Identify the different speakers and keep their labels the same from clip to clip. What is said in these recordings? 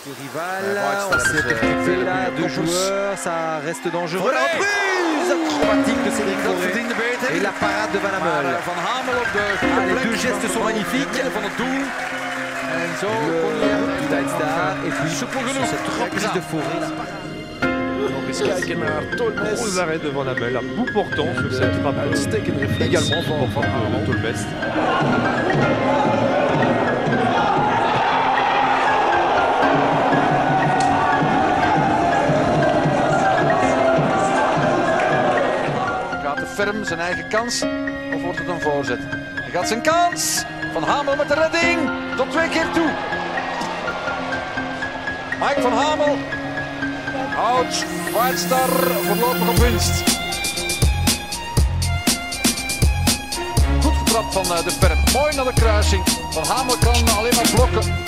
Speaker 1: Rival, on s'est occupé là, deux joueurs, ça reste dangereux. La reprise acrobatique de Cédric Forêt et la parade de Van Hammel. Les deux gestes sont magnifiques. Le Tijdstra et puis sur cette reprise de Forêt là.
Speaker 2: Nog eens kijken naar Tolmes. Gros arrêt de Van Hammel, à bout portant sur cette frappe. Uitstekende reflex également van Tolmes.
Speaker 3: Gaat de Ferm zijn eigen kans of wordt het een voorzet? Hij gaat zijn kans. Van Hamel met de redding. Tot 2 keer toe. Mike van Hamel houdt White Star voorlopig op winst. Goed getrapt van de Ferm. Mooi naar de kruising. Van Hamel kan alleen maar blokken.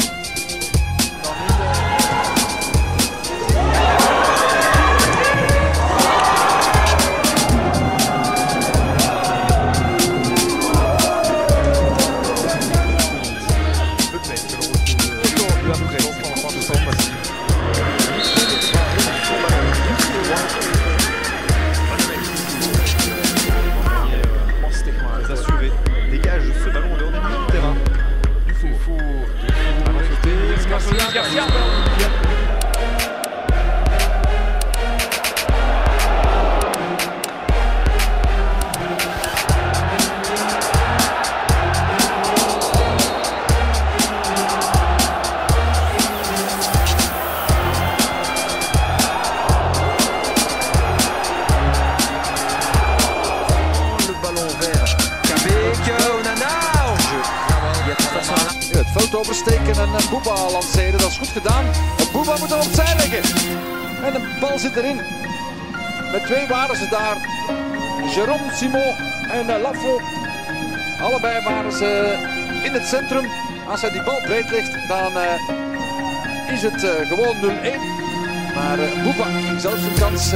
Speaker 3: Het veld oversteken en Bouba lanceren, dat is goed gedaan. Bouba moet er opzij leggen. En de bal zit erin. Met 2 waren ze daar. Jérôme Simon en Lafont. Allebei waren ze in het centrum. Als hij die bal breed legt, dan is het gewoon 0-1. Maar Bouba ging zelfs een kans.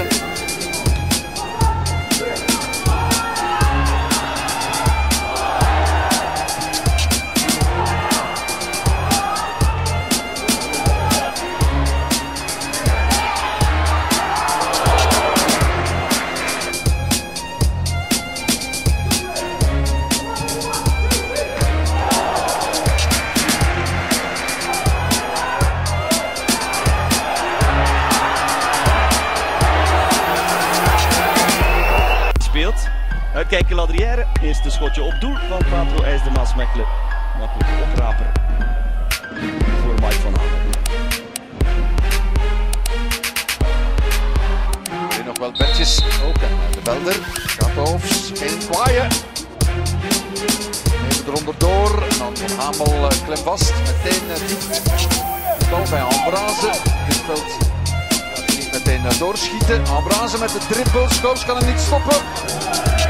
Speaker 4: Uitkijken Ladrière, eerste schotje op doel van Patro IJsdermaas Mechelen. Makkelijke opraper voor Mike van Hamel.
Speaker 3: Er nog wel bedjes. Ook de Belder. Gatovs. Geen kwaaien. Even eronder door. En dan Van Hamel klem vast. Meteen diep. Bal bij Ambroise. Dit veld gaat hij niet meteen doorschieten. Ambroise met de dribbel. Schoofs kan hem niet stoppen.